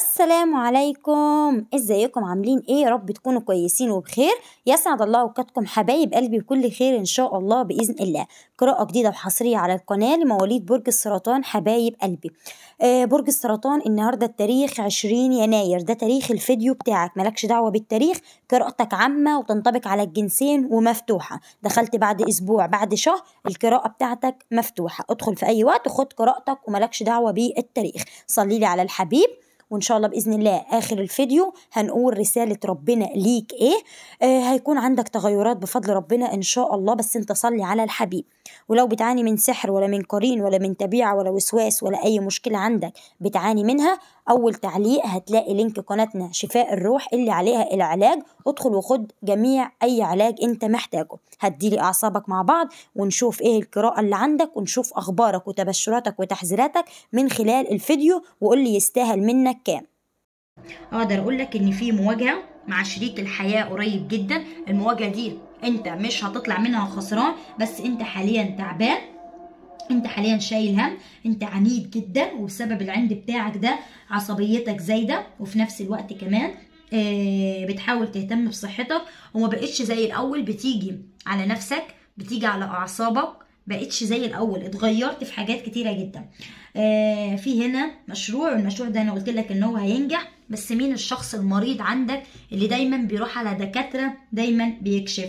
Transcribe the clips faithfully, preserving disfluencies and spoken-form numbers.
السلام عليكم، ازيكم عاملين ايه؟ يا رب تكونوا كويسين وبخير. يسعد الله اوقاتكم حبايب قلبي بكل خير ان شاء الله باذن الله. قراءة جديدة وحصرية على القناة لمواليد برج السرطان حبايب قلبي. آه برج السرطان النهارده التاريخ عشرين يناير، ده تاريخ الفيديو بتاعك، مالكش دعوة بالتاريخ. قراءتك عامة وتنطبق على الجنسين ومفتوحة. دخلت بعد اسبوع بعد شهر القراءة بتاعتك مفتوحة، ادخل في اي وقت وخد قراءتك ومالكش دعوة بالتاريخ. صلي لي على الحبيب وإن شاء الله بإذن الله آخر الفيديو هنقول رسالة ربنا ليك إيه. آه هيكون عندك تغيرات بفضل ربنا إن شاء الله، بس أنت صلي على الحبيب. ولو بتعاني من سحر ولا من قرين ولا من تبيعة ولا وسواس ولا أي مشكلة عندك بتعاني منها، أول تعليق هتلاقي لينك قناتنا شفاء الروح اللي عليها العلاج. ادخل وخد جميع أي علاج أنت محتاجه. هتديلي أعصابك مع بعض ونشوف إيه القراءة اللي عندك ونشوف أخبارك وتبشراتك وتحذيراتك من خلال الفيديو، وقول لي يستاهل منك كام. اقدر اقول لك ان في مواجهه مع شريك الحياه قريب جدا. المواجهه دي انت مش هتطلع منها خسران، بس انت حاليا تعبان، انت حاليا شايل هم، انت عنيد جدا، وبسبب العند بتاعك ده عصبيتك زايده، وفي نفس الوقت كمان آه بتحاول تهتم بصحتك وما بقتش زي الاول، بتيجي على نفسك، بتيجي على اعصابك، بقتش زي الاول، اتغيرت في حاجات كتيره جدا. آه في هنا مشروع، والمشروع ده انا قلت لك ان هو هينجح، بس مين الشخص المريض عندك اللي دايما بيروح على دكاتره، دايما بيكشف؟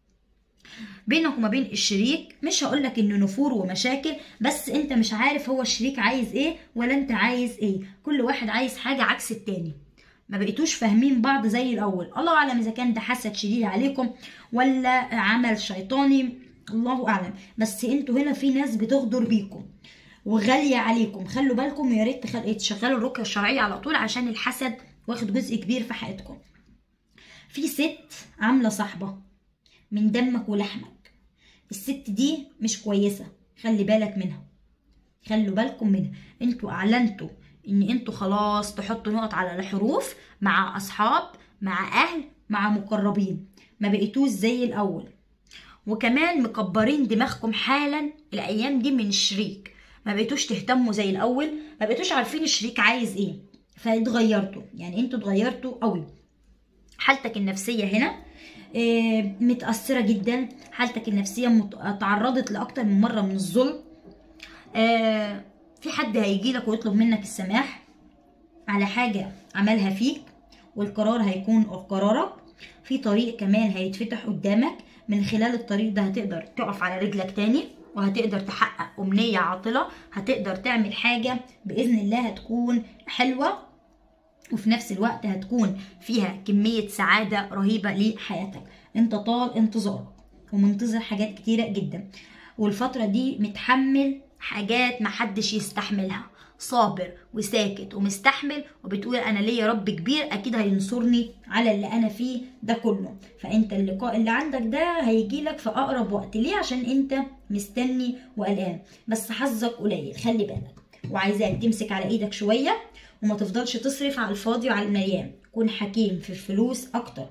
بينك وما بين الشريك مش هقولك انه نفور ومشاكل، بس انت مش عارف هو الشريك عايز ايه ولا انت عايز ايه. كل واحد عايز حاجه عكس التاني، ما بقيتوش فاهمين بعض زي الاول. الله اعلم اذا كان ده حسد شديد عليكم ولا عمل شيطاني، الله اعلم، بس انتوا هنا في ناس بتغدر بيكم وغاليه عليكم. خلوا بالكم، ويا ريت تشغلوا الرقيه الشرعيه على طول عشان الحسد واخد جزء كبير في حياتكم. في ست عامله صاحبه من دمك ولحمك، الست دي مش كويسه، خلي بالك منها، خلوا بالكم منها. انتوا اعلنتوا ان انتوا خلاص تحطوا نقط على الحروف مع اصحاب، مع اهل، مع مقربين، ما بقيتوش زي الاول. وكمان مكبرين دماغكم حالا الايام دي من الشريك، ما بقيتوش تهتموا زي الاول، ما بقيتوش عارفين الشريك عايز ايه، فاتغيرتوا، يعني انتوا اتغيرتوا قوي. حالتك النفسيه هنا اه متاثره جدا، حالتك النفسيه تعرضت لاكتر من مره من الظلم. اه في حد هيجي لك ويطلب منك السماح على حاجه عملها فيك، والقرار هيكون قرارك. في طريق كمان هيتفتح قدامك، من خلال الطريق ده هتقدر تقف على رجلك تاني، وهتقدر تحقق أمنية عاطلة، هتقدر تعمل حاجة بإذن الله هتكون حلوة، وفي نفس الوقت هتكون فيها كمية سعادة رهيبة لحياتك. انت طال انتظارك ومنتظر حاجات كتيرة جدا، والفترة دي متحمل حاجات محدش يستحملها، صابر وساكت ومستحمل، وبتقول انا ليا رب كبير اكيد هينصرني على اللي انا فيه ده كله. فانت اللقاء اللي عندك ده هيجيلك في اقرب وقت. ليه؟ عشان انت مستني وقلقان، بس حظك قليل، خلي بالك. وعايزاك تمسك على ايدك شويه وما تفضلش تصرف على الفاضي وعلى المليان، كون حكيم في الفلوس اكتر.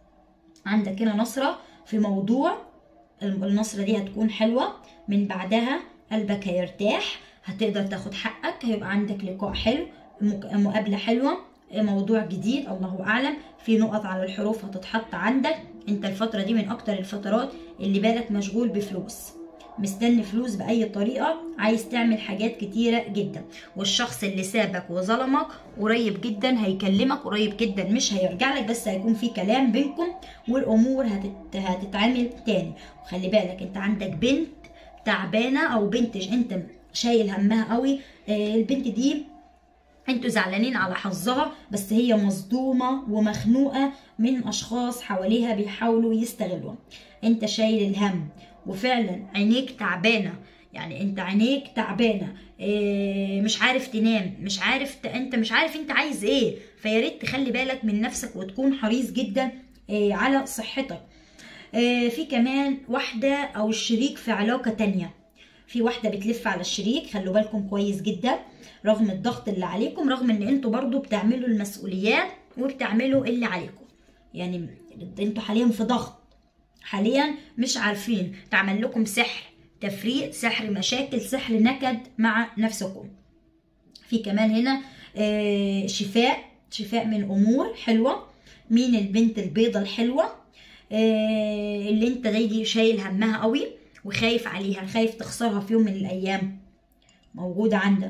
عندك هنا نصره في موضوع، النصره دي هتكون حلوه، من بعدها قلبك هيرتاح، هتقدر تاخد حقك، هيبقى عندك لقاء حلو، مقابلة حلوة، موضوع جديد، الله أعلم. في نقط على الحروف هتتحط عندك. انت الفترة دي من أكتر الفترات اللي بالك مشغول بفلوس، مستني فلوس بأي طريقة، عايز تعمل حاجات كتيرة جدا. والشخص اللي سابك وظلمك قريب جدا هيكلمك، قريب جدا مش هيرجع لك، بس هيكون في كلام بينكم والأمور هتت... هتتعمل تاني. وخلي بالك انت عندك بنت تعبانة أو بنت انت شايل همها قوي. آه البنت دي انتوا زعلانين على حظها، بس هي مصدومة ومخنوقة من اشخاص حواليها بيحاولوا يستغلوها. انت شايل الهم وفعلا عينيك تعبانة، يعني انت عينيك تعبانة، اه مش عارف تنام، مش عارف ت... انت مش عارف انت عايز ايه. فياريت تخلي بالك من نفسك وتكون حريص جدا اه على صحتك. اه في كمان واحدة او الشريك في علاقة تانية، في واحدة بتلف على الشريك، خلوا بالكم كويس جدا، رغم الضغط اللي عليكم، رغم ان انتوا برضو بتعملوا المسؤوليات وبتعملوا اللي عليكم، يعني انتوا حاليا في ضغط، حاليا مش عارفين، تعمل لكم سحر تفريق، سحر مشاكل، سحر نكد مع نفسكم. في كمان هنا آه شفاء شفاء من امور حلوه. مين البنت البيضه الحلوه آه اللي انت دايما شايل همها قوي وخايف عليها، خايف تخسرها في يوم من الايام، موجوده عندك.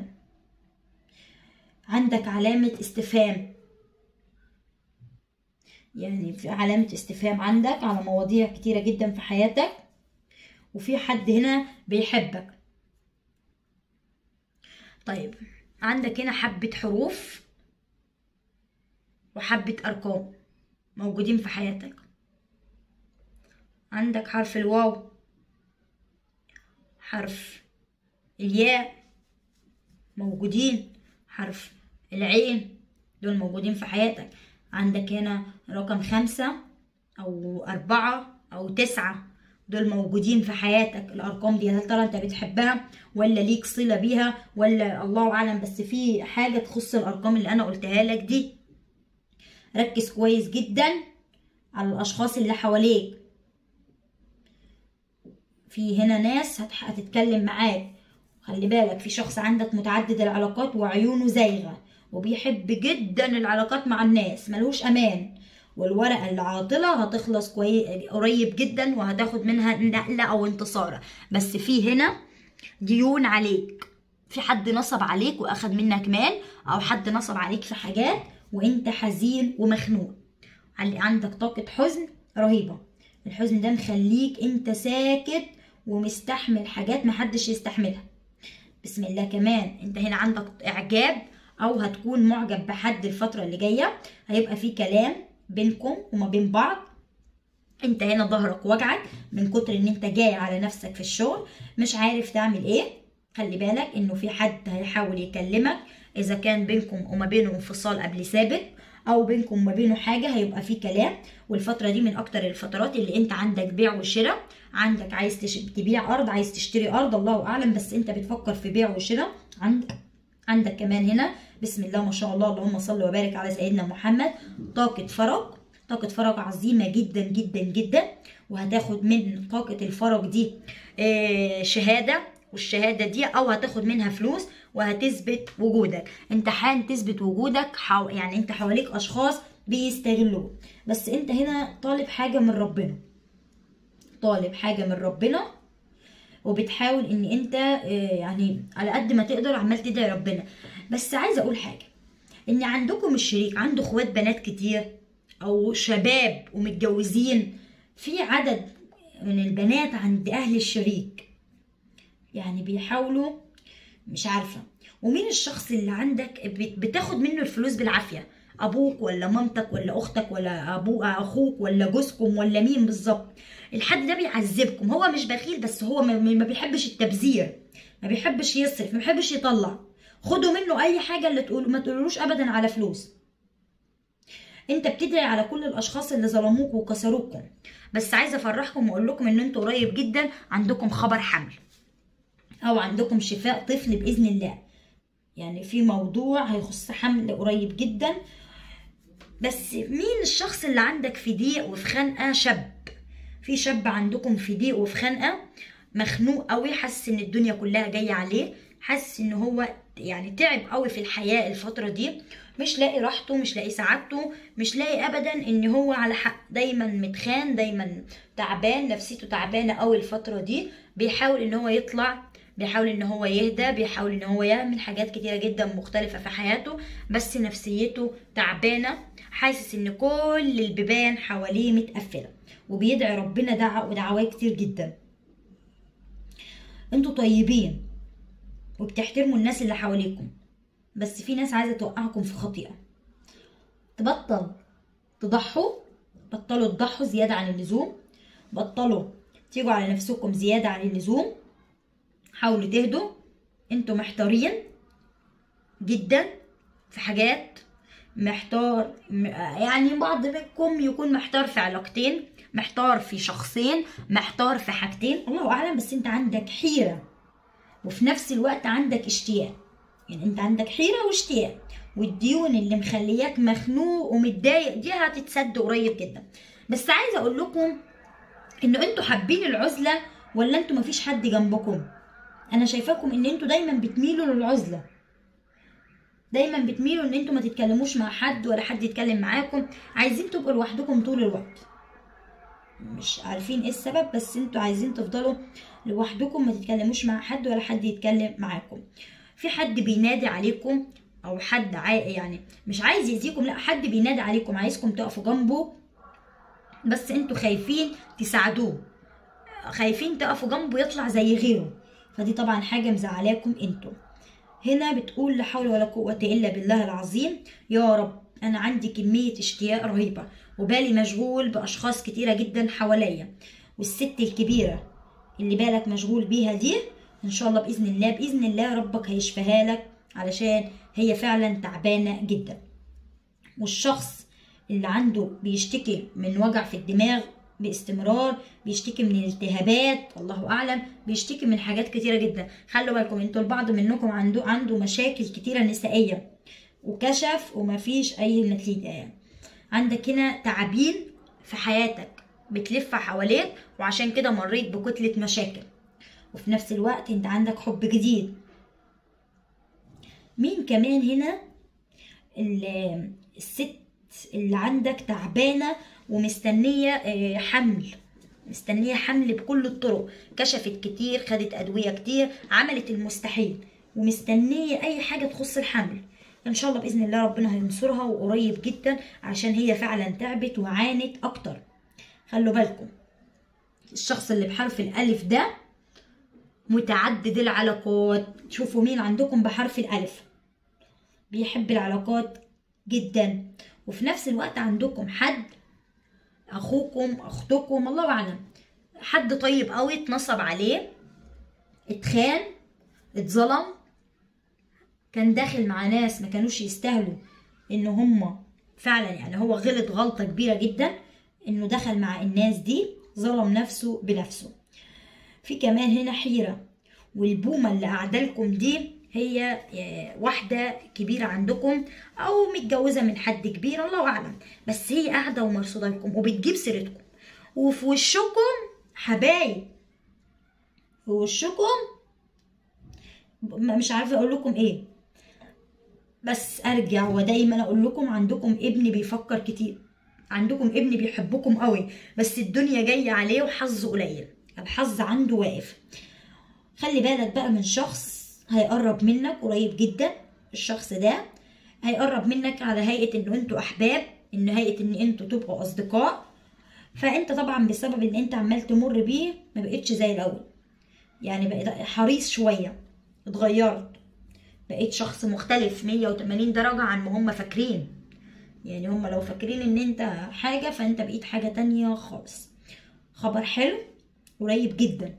عندك علامه استفهام، يعني في علامه استفهام عندك على مواضيع كتيره جدا في حياتك، وفي حد هنا بيحبك. طيب عندك هنا حبة حروف وحبة أرقام موجودين في حياتك. عندك حرف الواو، حرف الياء موجودين، حرف العين، دول موجودين في حياتك. عندك هنا رقم خمسة أو أربعة أو تسعة، دول موجودين في حياتك. الارقام دي هل ترى انت بتحبها ولا ليك صله بيها ولا الله اعلم، بس في حاجه تخص الارقام اللي انا قلتها لك دي. ركز كويس جدا على الاشخاص اللي حواليك. في هنا ناس هتتكلم معاك، خلي بالك في شخص عندك متعدد العلاقات وعيونه زايغه وبيحب جدا العلاقات مع الناس، ملوش امان، والورقه اللي عاطله هتخلص كويس قريب جدا وهتاخد منها نقله او انتصار. بس في هنا ديون عليك، في حد نصب عليك واخد منك مال، او حد نصب عليك في حاجات وانت حزين ومخنوق. عندك طاقه حزن رهيبه، الحزن ده مخليك انت ساكت ومستحمل حاجات محدش يستحملها. بسم الله. كمان انت هنا عندك اعجاب او هتكون معجب بحد الفتره اللي جايه، هيبقى في كلام بينكم وما بين بعض. انت هنا ظهرك وجعك من كتر ان انت جاي على نفسك في الشغل مش عارف تعمل ايه. خلي بالك انه في حد هيحاول يكلمك، اذا كان بينكم وما بينه انفصال قبل سابق او بينكم وما بينه حاجه هيبقى في كلام. والفتره دي من اكتر الفترات اللي انت عندك بيع وشراء، عندك عايز تش... تبيع ارض، عايز تشتري ارض، الله اعلم، بس انت بتفكر في بيع وشراء. عندك عندك كمان هنا بسم الله ما شاء الله، اللهم صل وبارك على سيدنا محمد، طاقة فرج، طاقة فرج عظيمة جدا جدا جدا. وهتاخد من طاقة الفرج دي شهادة، والشهادة دي او هتاخد منها فلوس وهتثبت وجودك. انت حان تثبت وجودك، حو... يعني انت حواليك اشخاص بيستغلوك، بس انت هنا طالب حاجة من ربنا، طالب حاجة من ربنا وبتحاول ان انت يعني على قد ما تقدر عمال تدعي ربنا. بس عايزه اقول حاجه، ان عندكم الشريك عنده اخوات بنات كتير او شباب ومتجوزين، في عدد من البنات عند اهل الشريك يعني بيحاولوا، مش عارفه. ومين الشخص اللي عندك بتاخد منه الفلوس بالعافيه؟ ابوك ولا مامتك ولا اختك ولا ابوك اخوك ولا جوزكم ولا مين بالظبط؟ الحد ده بيعذبكم، هو مش بخيل بس هو ما بيحبش التبذير، ما بيحبش يصرف، ما بيحبش يطلع. خدوا منه اي حاجه اللي تقولوا، ما تقولوش ابدا على فلوس. انت بتدعي على كل الاشخاص اللي ظلموك وكسروكم. بس عايزه افرحكم واقول لكم ان انتوا قريب جدا عندكم خبر حمل او عندكم شفاء طفل باذن الله، يعني في موضوع هيخص حمل قريب جدا. بس مين الشخص اللي عندك في ضيق وفي خنقه؟ شاب، في شاب عندكم في ضيق وفي خنقه، مخنوق قوي، حاسس ان الدنيا كلها جايه عليه، حاسس ان هو يعني تعب قوي في الحياه الفتره دي، مش لاقي راحته، مش لاقي سعادته، مش لاقي ابدا ان هو على حق، دايما متخان، دايما تعبان، نفسيته تعبانه قوي الفتره دي. بيحاول ان هو يطلع، بيحاول ان هو يهدى، بيحاول ان هو يعمل حاجات كتيره جدا مختلفه في حياته، بس نفسيته تعبانه، حاسس ان كل البيبان حواليه متقفله، وبيدعي ربنا دعاء ودعوات كتير جدا. انتوا طيبين وبتحترموا الناس اللي حواليكم، بس في ناس عايزه توقعكم في خطيئه. تبطل تضحوا، بطلوا تضحوا زياده عن اللزوم، بطلوا تيجوا على نفسكم زياده عن اللزوم، حاولوا تهدوا. انتوا محتارين جدا في حاجات، محتار، يعني بعض منكم يكون محتار في علاقتين، محتار في شخصين، محتار في حاجتين، الله اعلم، بس انت عندك حيره وفي نفس الوقت عندك اشتياق، يعني انت عندك حيره واشتياق، والديون اللي مخلياك مخنوق ومتضايق دي هتتسد قريب جدا. بس عايزه اقول لكم انه انتوا حابين العزله ولا انتوا مفيش حد جنبكم؟ انا شايفاكم ان انتوا دايما بتميلوا للعزله، دايما بتميلوا ان انتوا ما تتكلموش مع حد ولا حد يتكلم معاكم، عايزين تبقوا لوحدكم طول الوقت، مش عارفين ايه السبب، بس انتوا عايزين تفضلوا لوحدكم ما تتكلموش مع حد ولا حد يتكلم معاكم. في حد بينادي عليكم او حد عاي... يعني مش عايز يأذيكم، لا حد بينادي عليكم عايزكم تقفوا جنبه، بس انتوا خايفين تساعدوه، خايفين تقفوا جنبه يطلع زي غيره، فدي طبعا حاجة مزعلاكم انتوا. هنا بتقول لا حول ولا قوة الا بالله العظيم، يا رب انا عندي كمية اشتياق رهيبة وبالي مشغول باشخاص كتيرة جدا حواليا، والست الكبيرة اللي بالك مشغول بيها دي ان شاء الله باذن الله باذن الله ربك هيشفيها لك، علشان هي فعلا تعبانة جدا. والشخص اللي عنده بيشتكي من وجع في الدماغ باستمرار، بيشتكي من الالتهابات الله اعلم، بيشتكي من حاجات كتيره جدا. خلوا بالكم انتوا البعض منكم عنده عنده مشاكل كتيره نسائيه وكشف ومفيش اي نتيجه. يعني عندك هنا تعابين في حياتك بتلف حواليك، وعشان كده مريت بكتله مشاكل، وفي نفس الوقت انت عندك حب جديد. مين كمان هنا؟ الست اللي عندك تعبانه ومستنيه حمل، مستنيه حمل بكل الطرق، كشفت كتير، خدت ادويه كتير، عملت المستحيل، ومستنيه اي حاجه تخص الحمل. ان شاء الله باذن الله ربنا هينصرها وقريب جدا، عشان هي فعلا تعبت وعانت اكتر. خلوا بالكم الشخص اللي بحرف الالف ده متعدد العلاقات. شوفوا مين عندكم بحرف الالف بيحب العلاقات جدا، وفي نفس الوقت عندكم حد اخوكم اختكم الله اعلم، حد طيب قوي اتنصب عليه، اتخان، اتظلم، كان داخل مع ناس ما كانوش يستاهلوا ان هم فعلا، يعني هو غلط غلطة كبيرة جدا انه دخل مع الناس دي، ظلم نفسه بنفسه. في كمان هنا حيرة، والبومة اللي قاعدالكم دي هي واحدة كبيرة عندكم او متجوزة من حد كبير الله اعلم، بس هي قاعدة ومرصودة لكم وبتجيب سيرتكم، وفي وشكم حبايب، في وشكم مش عارفة اقول لكم ايه، بس ارجع ودايما اقول لكم عندكم ابن بيفكر كتير، عندكم ابن بيحبكم قوي، بس الدنيا جاية عليه وحظه قليل، الحظ عنده واقف. خلي بالك بقى من شخص هيقرب منك قريب جدا، الشخص ده هيقرب منك على هيئة انه انتوا احباب، ان هيئة ان انتوا تبقوا اصدقاء، فانت طبعا بسبب ان انت عمال تمر بيه ما بقتش زي الاول، يعني بقيت حريص شوية، اتغيرت، بقيت شخص مختلف مية وتمانين درجة عن ما هم فاكرين، يعني هم لو فاكرين ان انت حاجة فانت بقيت حاجة تانية خالص. خبر حلو قريب جدا،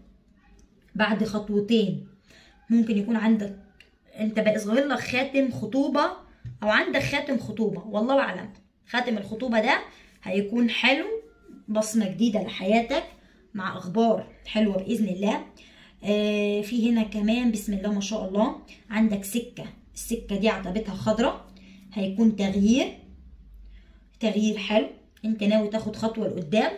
بعد خطوتين ممكن يكون عندك انت بقى ظاهر لك خاتم خطوبة، او عندك خاتم خطوبة والله اعلم. خاتم الخطوبة ده هيكون حلو، بصمة جديدة لحياتك مع اخبار حلوة باذن الله. آه في هنا كمان بسم الله ما شاء الله عندك سكة، السكة دي عتبتها خضرة، هيكون تغيير، تغيير حلو، انت ناوي تاخد خطوة لقدام،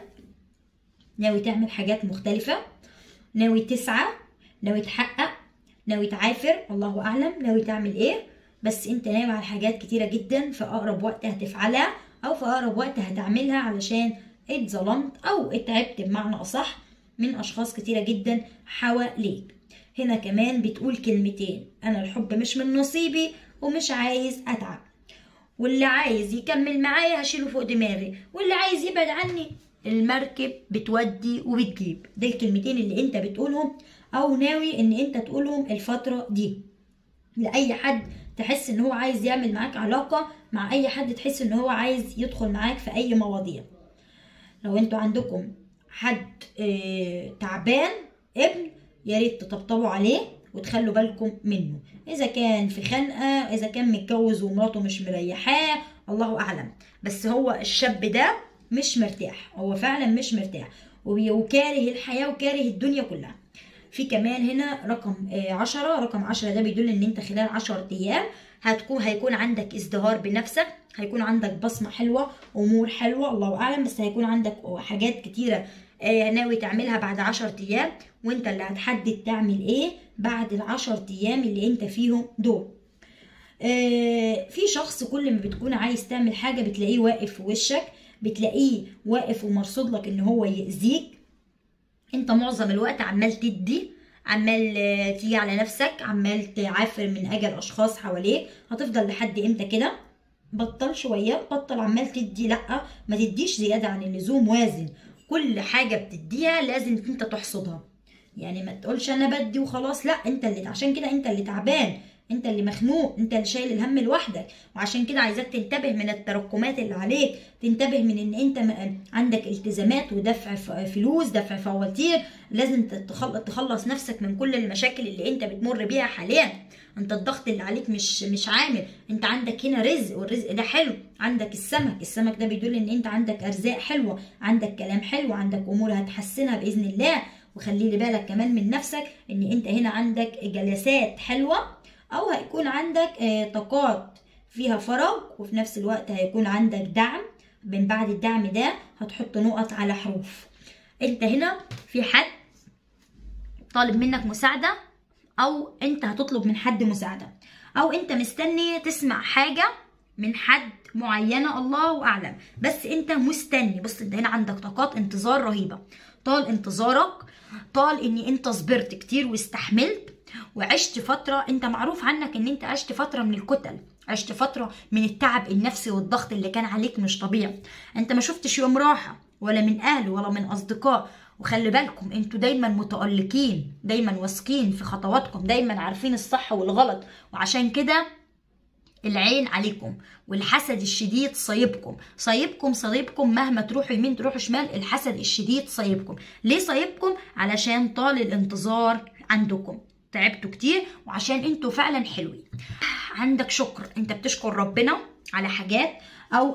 ناوي تعمل حاجات مختلفة، ناوي تسعى، ناوي تحقق، ناوي تعافر الله اعلم ناوي تعمل ايه، بس انت ناوي على حاجات كتيرة جدا في اقرب وقت هتفعلها، او في اقرب وقت هتعملها، علشان اتظلمت او اتعبت بمعنى اصح من اشخاص كتيرة جدا حواليك. هنا كمان بتقول كلمتين، انا الحب مش من نصيبي ومش عايز اتعب، واللي عايز يكمل معايا هشيله فوق دماغي، واللي عايز يبعد عني المركب بتودي وبتجيب. ده الكلمتين اللي انت بتقولهم او ناوي ان انت تقولهم الفترة دي لاي حد تحس ان هو عايز يعمل معاك علاقة، مع اي حد تحس ان هو عايز يدخل معاك في اي مواضيع. لو انتوا عندكم حد اه تعبان ابن، يا ريت تطبطبوا عليه وتخلوا بالكم منه، اذا كان في خنقه، اذا كان متجوز ومراته مش مريحاه الله اعلم، بس هو الشاب ده مش مرتاح، هو فعلا مش مرتاح وكاره الحياه وكاره الدنيا كلها. في كمان هنا رقم عشرة، رقم عشرة ده بيدل ان انت خلال عشر ايام هتكون هيكون عندك ازدهار بنفسك، هيكون عندك بصمه حلوه، امور حلوه الله اعلم، بس هيكون عندك حاجات كتيره ناوي تعملها بعد عشر ايام، وانت اللي هتحدد تعمل ايه بعد العشر ايام اللي انت فيهم دول. آه في شخص كل ما بتكون عايز تعمل حاجه بتلاقيه واقف في وشك، بتلاقيه واقف ومرصود لك ان هو يأذيك. انت معظم الوقت عمال تدي، عمال تيجي على نفسك، عمال تعافر من اجل اشخاص حواليك. هتفضل لحد امتى كده؟ بطل شويه، بطل عمال تدي، لا ما تديش زياده عن اللزوم، وازن. كل حاجه بتديها لازم انت تحصدها، يعني ما تقولش انا بدي وخلاص، لا انت اللي عشان كده انت اللي تعبان، انت اللي مخنوق، انت اللي شايل الهم لوحدك. وعشان كده عايزاك تنتبه من التراكمات اللي عليك، تنتبه من ان انت عندك التزامات ودفع فلوس، دفع فواتير، لازم تخلص نفسك من كل المشاكل اللي انت بتمر بيها حاليا. انت الضغط اللي عليك مش مش عامل، انت عندك هنا رزق، والرزق ده حلو. عندك السمك، السمك ده بيدل ان انت عندك ارزاق حلوه، عندك كلام حلو، عندك امور هتحسنها باذن الله. وخلي لي بالك كمان من نفسك ان انت هنا عندك جلسات حلوه، او هيكون عندك طاقات فيها فراغ، وفي نفس الوقت هيكون عندك دعم. من بعد الدعم ده هتحط نقط على حروف. انت هنا في حد طالب منك مساعده، او انت هتطلب من حد مساعده، او انت مستني تسمع حاجه من حد معينه، الله اعلم، بس انت مستني. بص انت هنا عندك طاقات انتظار رهيبه، طال انتظارك، طال ان انت صبرت كتير واستحملت وعشت فتره. انت معروف عنك ان انت عشت فتره من الكتل، عشت فتره من التعب النفسي والضغط اللي كان عليك مش طبيعي. انت ما شفتش يوم راحه، ولا من اهل ولا من اصدقاء. وخلي بالكم انتوا دايما متألقين، دايما واثقين في خطواتكم، دايما عارفين الصح والغلط، وعشان كده العين عليكم، والحسد الشديد صايبكم صايبكم صايبكم مهما تروحوا يمين تروحوا شمال، الحسد الشديد صايبكم. ليه صايبكم؟ علشان طال الانتظار عندكم، تعبتوا كتير، وعشان انتوا فعلا حلوين. عندك شكر، انت بتشكر ربنا على حاجات، او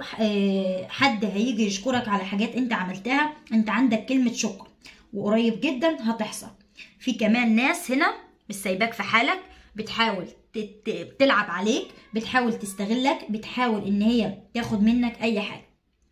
حد هيجي يشكرك على حاجات انت عملتها. انت عندك كلمة شكر، وقريب جدا هتحصل. في كمان ناس هنا مش سايباك في حالك، بتحاول تلعب عليك، بتحاول تستغلك، بتحاول ان هي تاخد منك اي حاجة.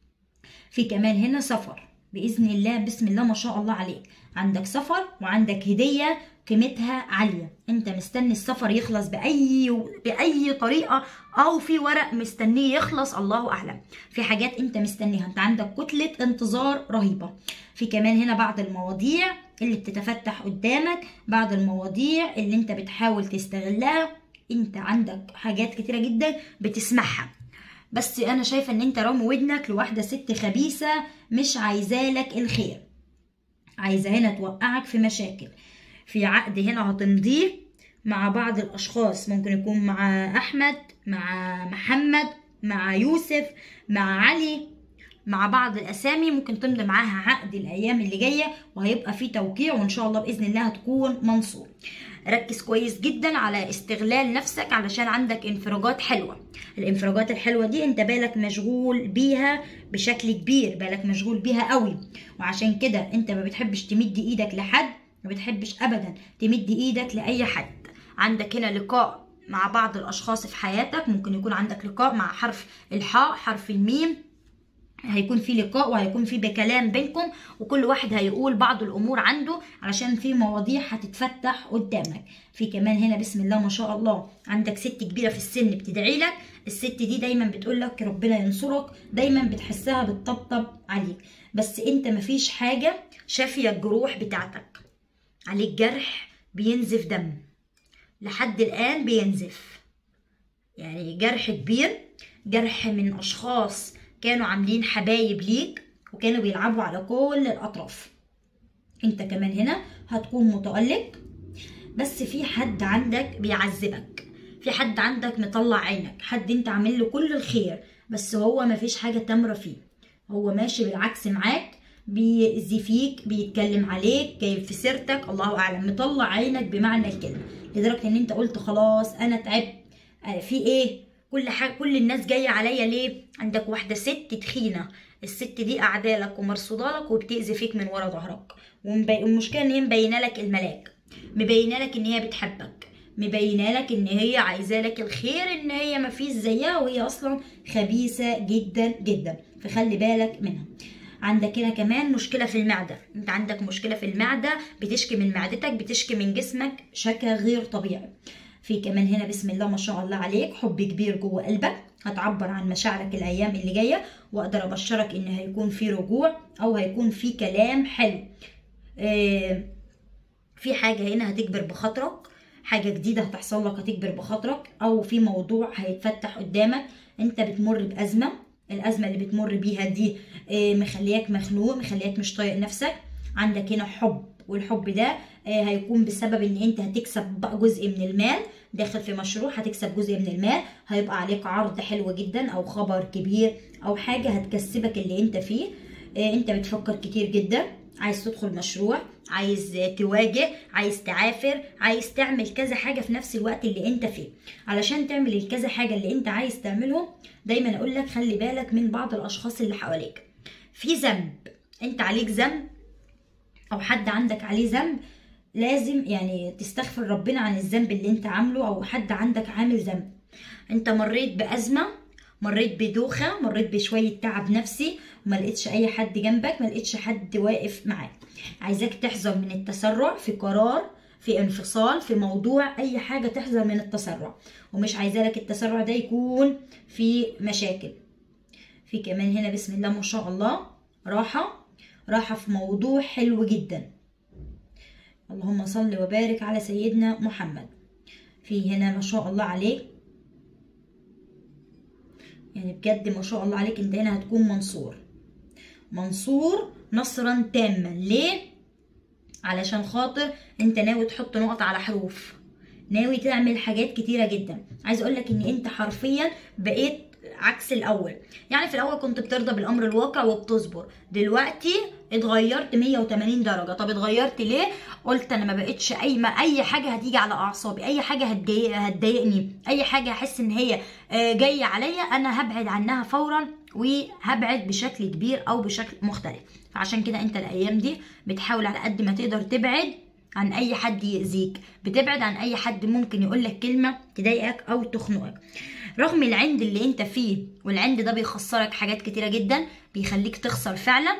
في كمان هنا سفر بإذن الله، بسم الله ما شاء الله عليك، عندك سفر وعندك هدية قيمتها عالية. انت مستني السفر يخلص بأي بأي طريقة، او في ورق مستنيه يخلص، الله اعلم. في حاجات انت مستنيها، انت عندك كتلة انتظار رهيبة. في كمان هنا بعض المواضيع اللي بتتفتح قدامك، بعض المواضيع اللي انت بتحاول تستغلها. انت عندك حاجات كتيرة جدا بتسمعها، بس انا شايفة ان انت رامي ودنك لواحدة ست خبيثة مش عايزالك الخير، عايزة هنا توقعك في مشاكل. في عقد هنا هتمضيه مع بعض الاشخاص، ممكن يكون مع احمد، مع محمد، مع يوسف، مع علي، مع بعض الاسامي ممكن تمضي معاها عقد الايام اللي جايه، وهيبقى في توقيع، وان شاء الله باذن الله هتكون منصور. ركز كويس جدا على استغلال نفسك، علشان عندك انفراجات حلوه. الانفراجات الحلوه دي انت بالك مشغول بيها بشكل كبير، بالك مشغول بيها قوي، وعشان كده انت ما بتحبش تمد ايدك لحد، ما بتحبش ابدا تمد ايدك لاي حد. عندك هنا لقاء مع بعض الاشخاص في حياتك، ممكن يكون عندك لقاء مع حرف الحاء، حرف الميم، هيكون في لقاء وهيكون في بكلام بينكم، وكل واحد هيقول بعض الامور عنده، علشان في مواضيع هتتفتح قدامك. في كمان هنا بسم الله ما شاء الله عندك ست كبيره في السن بتدعي لك. الست دي دايما بتقول لك ربنا ينصرك، دايما بتحسها بتطبطب عليك، بس انت مفيش حاجه شافيه الجروح بتاعتك، عليك جرح بينزف دم لحد الان، بينزف يعني جرح كبير، جرح من اشخاص كانوا عاملين حبايب ليك، وكانوا بيلعبوا على كل الاطراف. انت كمان هنا هتكون متألق، بس في حد عندك بيعذبك، في حد عندك مطلع عينك، حد انت عامل له كل الخير، بس هو مفيش حاجه تامره فيه، هو ماشي بالعكس معاك، بيأذي فيك، بيتكلم عليك، جايب في سيرتك، الله اعلم، مطلع عينك بمعنى الكلمه، لدرجه ان انت قلت خلاص انا تعبت، في ايه؟ كل حاجه، كل الناس جايه عليا ليه؟ عندك واحده ست تخينه، الست دي قاعده لك ومرصوده لك وبتأذي فيك من ورا ظهرك، والمشكله ان هي مبينه لك الملاك، مبينه لك ان هي بتحبك، مبينه لك ان هي عايزه لك الخير، ان هي مفيش زيها، وهي اصلا خبيثه جدا جدا، فخلي بالك منها. عندك هنا كمان مشكله في المعده، انت عندك مشكله في المعده، بتشكي من معدتك، بتشكي من جسمك شكا غير طبيعي. في كمان هنا بسم الله ما شاء الله عليك حب كبير جوه قلبك، هتعبر عن مشاعرك الايام اللي جايه، واقدر ابشرك ان هيكون في رجوع او هيكون في كلام حلو. آه في حاجه هنا هتكبر بخاطرك، حاجه جديده هتحصل لك هتكبر بخاطرك، او في موضوع هيتفتح قدامك. انت بتمر بازمه، الازمه اللي بتمر بيها دي آه مخلياك مخنوق، مخلياك مش طايق نفسك. عندك هنا حب، والحب ده هيكون بسبب ان انت هتكسب جزء من المال، داخل في مشروع هتكسب جزء من المال، هيبقى عليك عرض حلو جدا او خبر كبير او حاجة هتكسبك اللي انت فيه. انت بتفكر كتير جدا، عايز تدخل مشروع، عايز تواجه، عايز تعافر، عايز تعمل كذا حاجة في نفس الوقت اللي انت فيه. علشان تعمل الكذا حاجة اللي انت عايز تعملهم، دايما اقول لك خلي بالك من بعض الاشخاص اللي حواليك. في ذنب، انت عليك ذنب او حد عندك عليه ذنب، لازم يعني تستغفر ربنا عن الذنب اللي انت عامله، او حد عندك عامل ذنب. انت مريت بأزمة، مريت بدوخة، مريت بشوية تعب نفسي، وما لقيتش اي حد جنبك، ما لقيتش حد واقف معاك. عايزاك تحذر من التسرع في قرار، في انفصال، في موضوع، اي حاجة تحذر من التسرع، ومش عايزة لك التسرع ده يكون في مشاكل. في كمان هنا بسم الله ما شاء الله راحة، راحة في موضوع حلو جدا. اللهم صل وبارك على سيدنا محمد. في هنا ما شاء الله عليك، يعني بجد ما شاء الله عليك، انت هنا هتكون منصور، منصور نصرا تاما. ليه؟ علشان خاطر انت ناوي تحط نقط على حروف، ناوي تعمل حاجات كتيرة جدا. عايز اقولك ان انت حرفيا بقيت عكس الاول. يعني في الاول كنت بترضى بالامر الواقع وبتصبر، دلوقتي اتغيرت مية وتمانين درجه. طب اتغيرت ليه؟ قلت انا ما بقتش اي ما اي حاجه هتيجي على اعصابي، اي حاجه هتضايق هتضايقني، اي حاجه احس ان هي جايه عليا، انا هبعد عنها فورا، وهبعد بشكل كبير او بشكل مختلف. فعشان كده انت الايام دي بتحاول على قد ما تقدر تبعد عن اي حد يأذيك، بتبعد عن اي حد ممكن يقولك كلمه تضايقك او تخنقك. رغم العند اللي انت فيه، والعند ده بيخسرك حاجات كتيرة جدا، بيخليك تخسر فعلا،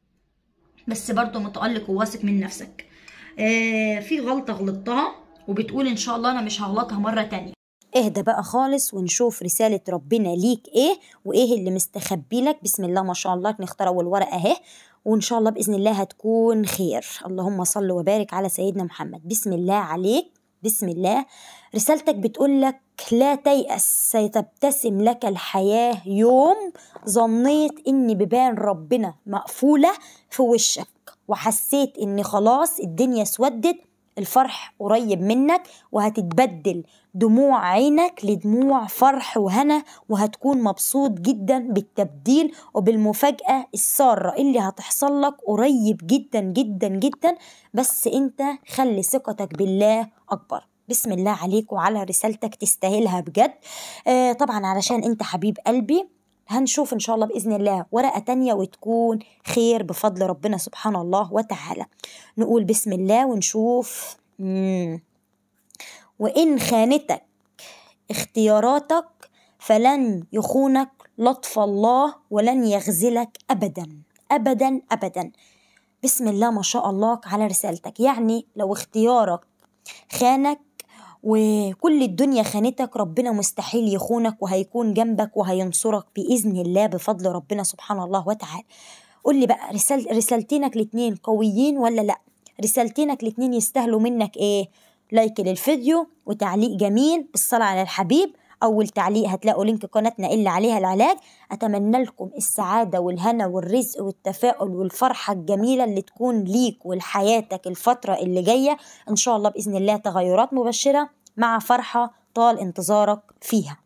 بس برضه متألق وواثق من نفسك. آه في غلطة غلطتها وبتقول ان شاء الله انا مش هغلطها مرة تانية. اهدى بقى خالص ونشوف رسالة ربنا ليك ايه، وايه اللي مستخبي لك. بسم الله ما شاء الله، نختار اول ورقة اهي، وان شاء الله باذن الله هتكون خير. اللهم صل وبارك على سيدنا محمد. بسم الله عليك، بسم الله. رسالتك بتقول لك لا تيأس، سيتبتسم لك الحياة يوم ظنيت ان بيبان ربنا مقفولة في وشك، وحسيت ان خلاص الدنيا اسودت. الفرح قريب منك، وهتتبدل دموع عينك لدموع فرح وهنا، وهتكون مبسوط جدا بالتبديل وبالمفاجأة السارة اللي هتحصل لك قريب جدا جدا جدا. بس انت خلي ثقتك بالله اكبر. بسم الله عليك وعلى رسالتك، تستاهلها بجد. آه طبعا علشان انت حبيب قلبي. هنشوف ان شاء الله باذن الله ورقه تانية وتكون خير بفضل ربنا سبحانه الله وتعالى. نقول بسم الله ونشوف. مم. وان خانتك اختياراتك فلن يخونك لطف الله، ولن يخذلك ابدا ابدا ابدا. بسم الله ما شاء الله على رسالتك. يعني لو اختيارك خانك وكل الدنيا خانتك، ربنا مستحيل يخونك، وهيكون جنبك وهينصرك بإذن الله بفضل ربنا سبحانه الله وتعالى. قول لي بقى، رسال رسالتينك الاتنين قويين ولا لا؟ رسالتينك الاتنين يستاهلوا منك ايه؟ لايك للفيديو وتعليق جميل بالصلاة على الحبيب. أول تعليق هتلاقوا لينك قناتنا اللي عليها العلاج. أتمنى لكم السعادة والهنا والرزق والتفاؤل والفرحة الجميلة اللي تكون ليك ولحياتك الفترة اللي جاية. إن شاء الله بإذن الله تغيرات مبشرة مع فرحة طال انتظارك فيها.